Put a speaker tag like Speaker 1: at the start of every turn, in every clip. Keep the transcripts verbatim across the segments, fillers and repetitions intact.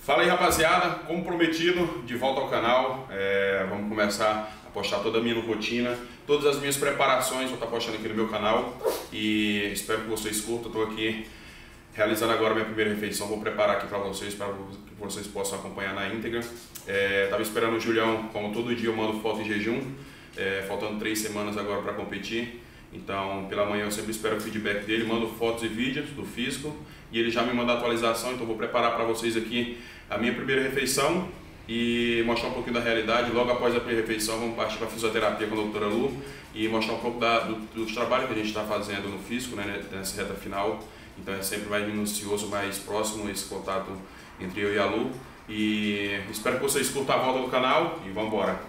Speaker 1: Fala aí, rapaziada, como prometido, de volta ao canal. É, vamos começar a postar toda a minha rotina, todas as minhas preparações, vou estar postando aqui no meu canal e espero que vocês curtam. Estou aqui realizando agora a minha primeira refeição, vou preparar aqui para vocês, para que vocês possam acompanhar na íntegra. É, tava esperando o Julião, como todo dia eu mando foto em jejum, é, faltando três semanas agora para competir. Então, pela manhã eu sempre espero o feedback dele, mando fotos e vídeos do físico e ele já me manda a atualização, então vou preparar para vocês aqui a minha primeira refeição e mostrar um pouquinho da realidade. Logo após a primeira refeição vamos partir para a fisioterapia com a doutora Lu e mostrar um pouco da, do, dos trabalhos que a gente está fazendo no físico, né, nessa reta final. Então é sempre mais minucioso, mais próximo esse contato entre eu e a Lu. E espero que vocês curtam a volta do canal e vamos embora.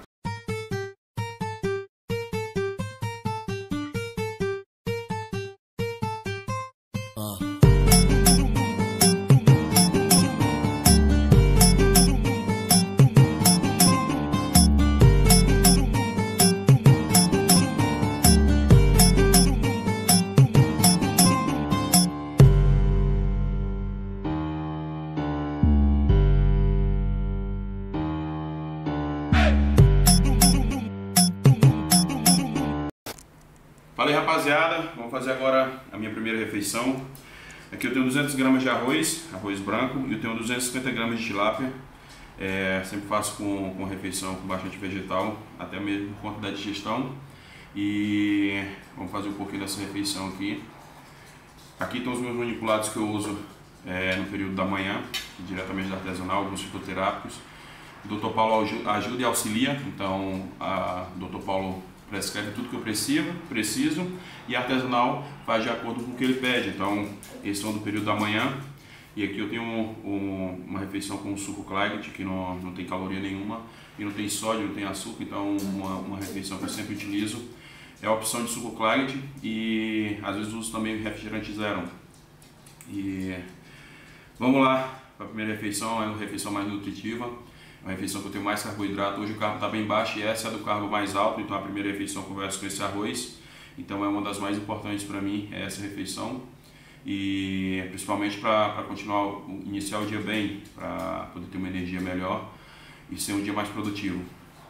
Speaker 1: Fala aí, rapaziada, vamos fazer agora a minha primeira refeição. Aqui eu tenho duzentas gramas de arroz, arroz branco, e eu tenho duzentas e cinquenta gramas de tilápia. É, sempre faço com, com refeição com bastante vegetal, até mesmo por conta da digestão. E vamos fazer um pouquinho dessa refeição aqui. Aqui estão os meus manipulados que eu uso é, no período da manhã, diretamente da artesanal, alguns fitoterápicos. O doutor Paulo ajuda e auxilia, então a doutor Paulo prescreve tudo que eu preciso, preciso e a artesanal faz de acordo com o que ele pede. Então, esse é do período da manhã. E aqui eu tenho um, um, uma refeição com suco Clyde, que não, não tem caloria nenhuma, e não tem sódio, não tem açúcar, então uma, uma refeição que eu sempre utilizo é a opção de suco Clyde e às vezes uso também refrigerante zero. E vamos lá para a primeira refeição, é uma refeição mais nutritiva. Uma refeição que eu tenho mais carboidrato. Hoje o carbo está bem baixo e essa é a do carbo mais alto, então a primeira refeição eu converso com esse arroz. Então é uma das mais importantes para mim, é essa refeição. E principalmente para continuar, iniciar o dia bem, para poder ter uma energia melhor e ser um dia mais produtivo.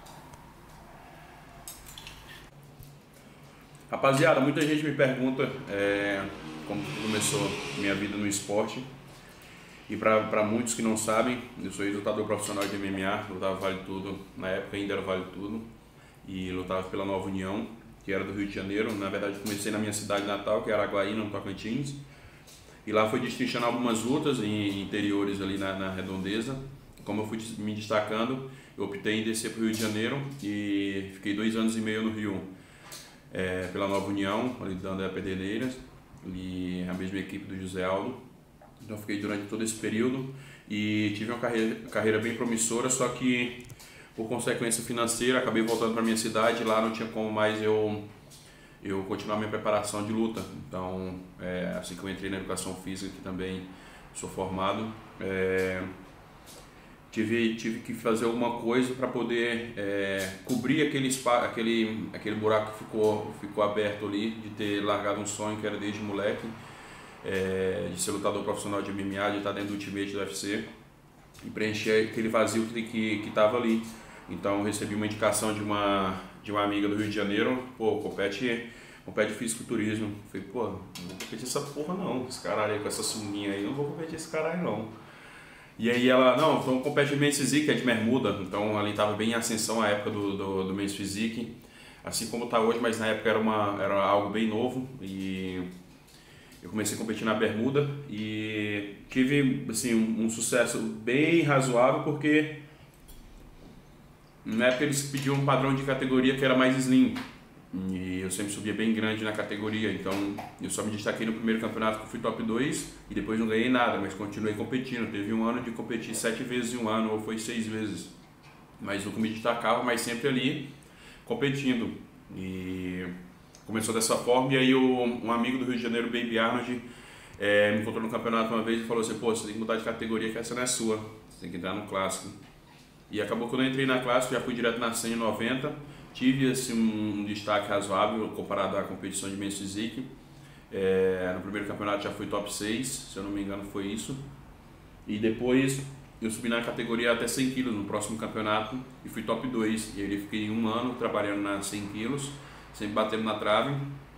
Speaker 1: Rapaziada, muita gente me pergunta é, como começou minha vida no esporte. E para muitos que não sabem, eu sou lutador profissional de M M A, lutava Vale Tudo, na época ainda era Vale Tudo, e lutava pela Nova União, que era do Rio de Janeiro. Na verdade comecei na minha cidade natal, que é Araguaína, no Tocantins, e lá fui destrinchando algumas lutas em interiores ali na, na redondeza. Como eu fui me destacando, eu optei em descer para o Rio de Janeiro e fiquei dois anos e meio no Rio, é, pela Nova União, ali dando a Pederneiras, e a mesma equipe do José Aldo. Então fiquei durante todo esse período e tive uma carreira, carreira bem promissora, só que por consequência financeira acabei voltando para minha cidade. Lá não tinha como mais eu, eu continuar minha preparação de luta. Então é, assim que eu entrei na educação física, que também sou formado, é, tive, tive que fazer alguma coisa para poder é, cobrir aquele, spa, aquele, aquele buraco que ficou, ficou aberto ali, de ter largado um sonho que era desde moleque. É, de ser lutador profissional de M M A, de estar dentro do Ultimate do U F C e preencher aquele vazio que que estava ali. Então eu recebi uma indicação de uma, de uma amiga do Rio de Janeiro: pô, compete, compete fisiculturismo. Falei, pô, não vou competir essa porra não, esse caralho aí com essa sunguinha aí, não vou competir esse caralho não. E aí ela, não, então compete Men's Physique, é de bermuda, então ali estava bem em ascensão a época do, do, do Men's Physique, assim como está hoje, mas na época era, uma, era algo bem novo. E eu comecei a competir na bermuda e tive assim, um, um sucesso bem razoável, porque na época eles pediam um padrão de categoria que era mais slim e eu sempre subia bem grande na categoria, então eu só me destaquei no primeiro campeonato que eu fui top dois e depois não ganhei nada, mas continuei competindo. Teve um ano de competir sete vezes em um ano, ou foi seis vezes, mas nunca me destacava, mas sempre ali competindo. E começou dessa forma, e aí o, um amigo do Rio de Janeiro, Baby Arnold, é, me encontrou no campeonato uma vez e falou assim: pô, você tem que mudar de categoria, que essa não é sua, você tem que entrar no clássico. E acabou que quando eu entrei na clássico, já fui direto na cem e noventa, tive assim, um, um destaque razoável comparado à competição de Men's Physique. É, no primeiro campeonato já fui top seis, se eu não me engano foi isso. E depois eu subi na categoria até cem quilos no próximo campeonato e fui top dois. E aí fiquei um ano trabalhando na cem quilos, sempre batendo na trave.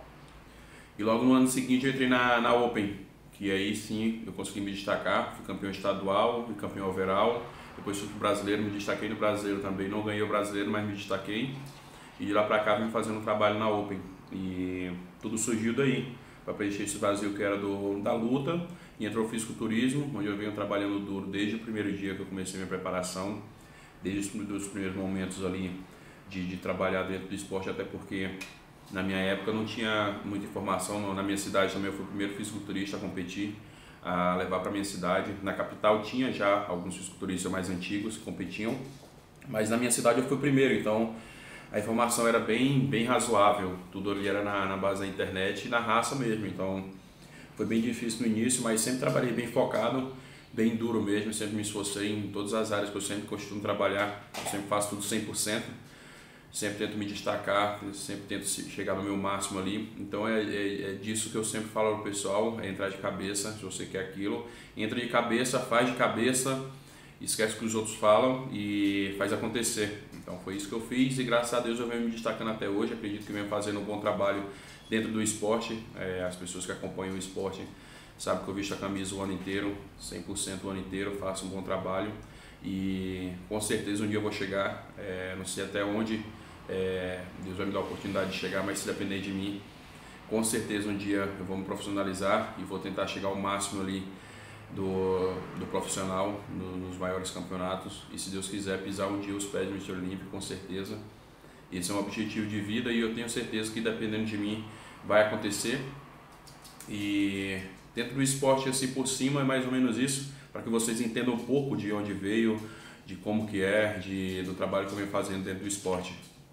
Speaker 1: E logo no ano seguinte eu entrei na, na Open, que aí sim eu consegui me destacar, fui campeão estadual, fui campeão overall, depois fui pro brasileiro, me destaquei no brasileiro também, não ganhei o brasileiro, mas me destaquei. E de lá pra cá vim fazendo um trabalho na Open. E tudo surgiu daí, para preencher esse vazio que era do, da luta. E entrou o fisiculturismo, onde eu venho trabalhando duro desde o primeiro dia que eu comecei minha preparação, desde os primeiros momentos ali de, de trabalhar dentro do esporte, até porque na minha época não tinha muita informação. Na minha cidade também eu fui o primeiro fisiculturista a competir, a levar para minha cidade. Na capital tinha já alguns fisiculturistas mais antigos que competiam, mas na minha cidade eu fui o primeiro, então a informação era bem, bem razoável, tudo ali era na, na base da internet e na raça mesmo. Então foi bem difícil no início, mas sempre trabalhei bem focado, bem duro mesmo, sempre me esforcei em todas as áreas que eu sempre costumo trabalhar, eu sempre faço tudo cem por cento, sempre tento me destacar, sempre tento chegar no meu máximo ali. Então é, é, é disso que eu sempre falo ao pessoal, é entrar de cabeça, se você quer aquilo, entra de cabeça, faz de cabeça, esquece o que os outros falam e faz acontecer. Então foi isso que eu fiz e graças a Deus eu venho me destacando até hoje. Acredito que venho fazendo um bom trabalho dentro do esporte. É, as pessoas que acompanham o esporte sabem que eu visto a camisa o ano inteiro, cem por cento o ano inteiro, faço um bom trabalho e com certeza um dia eu vou chegar, é, não sei até onde é, Deus vai me dar a oportunidade de chegar, mas se depender de mim, com certeza um dia eu vou me profissionalizar e vou tentar chegar ao máximo ali Do, do profissional no, nos maiores campeonatos e se Deus quiser pisar um dia os pés do mister Olímpio, com certeza. Esse é um objetivo de vida e eu tenho certeza que dependendo de mim vai acontecer. E dentro do esporte assim por cima é mais ou menos isso, para que vocês entendam um pouco de onde veio, de como que é, de, do trabalho que eu venho fazendo dentro do esporte.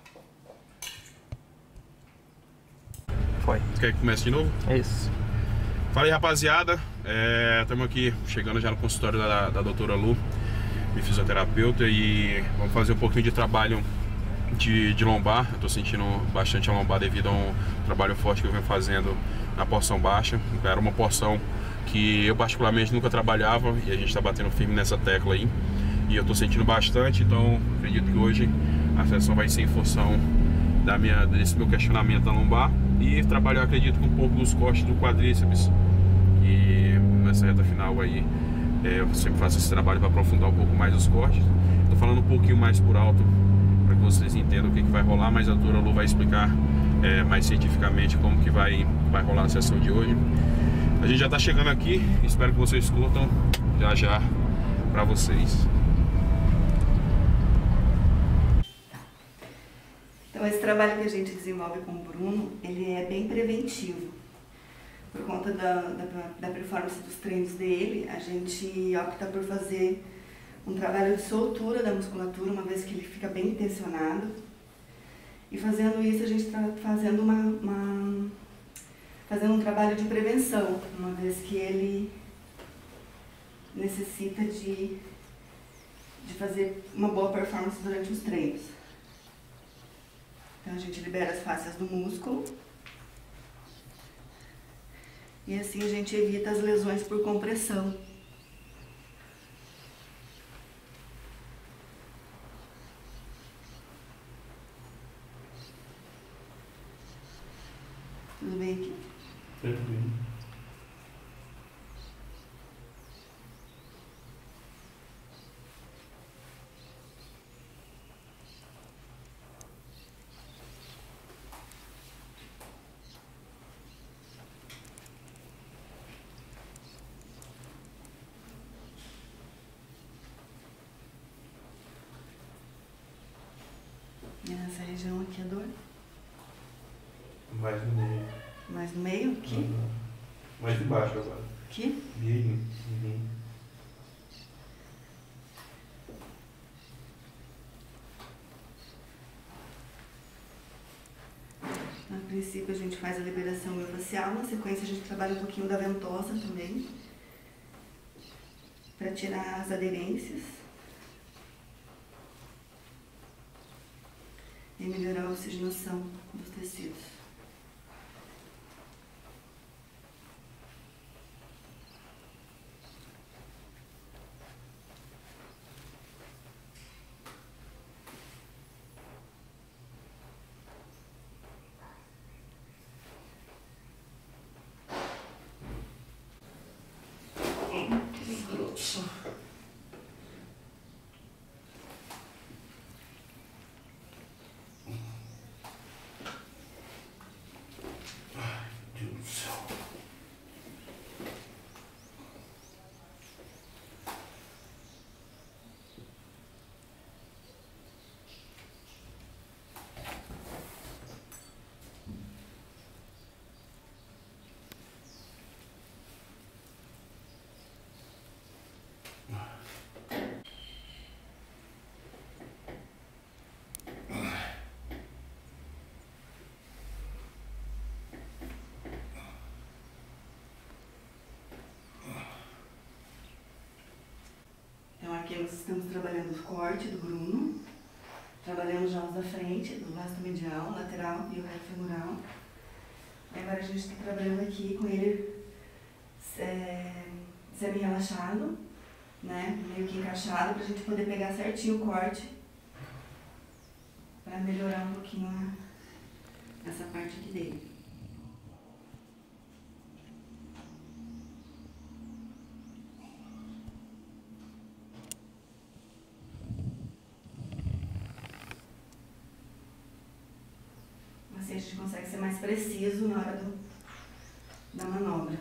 Speaker 2: Foi.
Speaker 1: Quer que comece de novo?
Speaker 2: É isso.
Speaker 1: Fala aí, rapaziada, estamos é, aqui chegando já no consultório da, da doutora Lu, minha fisioterapeuta, e vamos fazer um pouquinho de trabalho de, de lombar. Eu estou sentindo bastante a lombar devido a um trabalho forte que eu venho fazendo na porção baixa. Era uma porção que eu particularmente nunca trabalhava e a gente está batendo firme nessa tecla aí. E eu estou sentindo bastante, então acredito que hoje a sessão vai ser em função da minha, desse meu questionamento da lombar. E trabalhar, acredito, com um pouco dos cortes do quadríceps. E nessa reta final aí, é, eu sempre faço esse trabalho para aprofundar um pouco mais os cortes. Estou falando um pouquinho mais por alto para que vocês entendam o que, que vai rolar, mas a doutora Lu vai explicar é, mais cientificamente como que vai, vai rolar a sessão de hoje. A gente já está chegando aqui, espero que vocês curtam já já para vocês.
Speaker 3: Então, esse trabalho que a gente desenvolve com o Bruno, ele é bem preventivo. Por conta da, da, da performance dos treinos dele, a gente opta por fazer um trabalho de soltura da musculatura, uma vez que ele fica bem intencionado. E fazendo isso, a gente está fazendo, uma, uma, fazendo um trabalho de prevenção, uma vez que ele necessita de, de fazer uma boa performance durante os treinos. Então a gente libera as fáscias do músculo e assim a gente evita as lesões por compressão. Tudo bem aqui?
Speaker 1: Tudo bem.
Speaker 3: E nessa região aqui a dor?
Speaker 1: Mais no meio.
Speaker 3: Mais no meio? Aqui?
Speaker 1: Uhum. Mais embaixo agora.
Speaker 3: Aqui?
Speaker 1: Meio. Uhum.
Speaker 3: A princípio a gente faz a liberação miofascial, na sequência a gente trabalha um pouquinho da ventosa também, para tirar as aderências e melhorar a oxigenação dos tecidos. Aqui nós estamos trabalhando o corte do Bruno, trabalhando os jalos da frente, do vasto medial, lateral e o reto femoral. E agora a gente está trabalhando aqui com ele é, semi-relaxado, né, meio que encaixado, para a gente poder pegar certinho o corte, para melhorar um pouquinho a, essa parte aqui dele. Assim a gente consegue ser mais preciso na hora do, da manobra.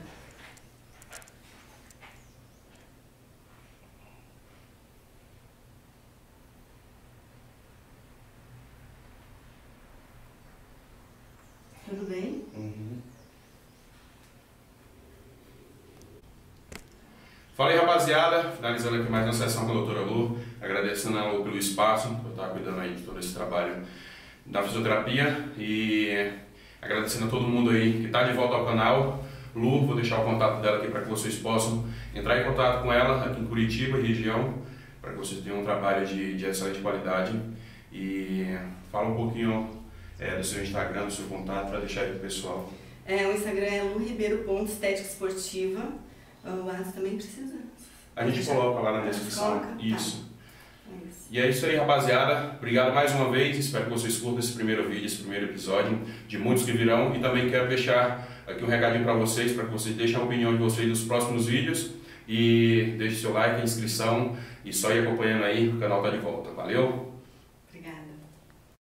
Speaker 3: Tudo bem?
Speaker 1: Uhum. Fala aí, rapaziada, finalizando aqui mais uma sessão com a doutora Lu, agradecendo a Lu pelo espaço, por estar cuidando aí de todo esse trabalho da fisioterapia e agradecendo a todo mundo aí que está de volta ao canal. Lu, vou deixar o contato dela aqui para que vocês possam entrar em contato com ela aqui em Curitiba e região, para que vocês tenham um trabalho de, de excelente qualidade. E fala um pouquinho é, do seu Instagram, do seu contato, para deixar aí para o pessoal.
Speaker 3: É, o Instagram é lu ribeiro ponto estética esportiva. O WhatsApp também precisa?
Speaker 1: A gente coloca lá na descrição. Isso.
Speaker 3: Tá. Isso.
Speaker 1: E é isso aí, rapaziada. Obrigado mais uma vez. Espero que vocês curtam esse primeiro vídeo, esse primeiro episódio, de muitos que virão. E também quero deixar aqui um recadinho para vocês, para que vocês deixem a opinião de vocês nos próximos vídeos. E deixe seu like, inscrição. E só ir acompanhando aí, o canal tá de volta. Valeu?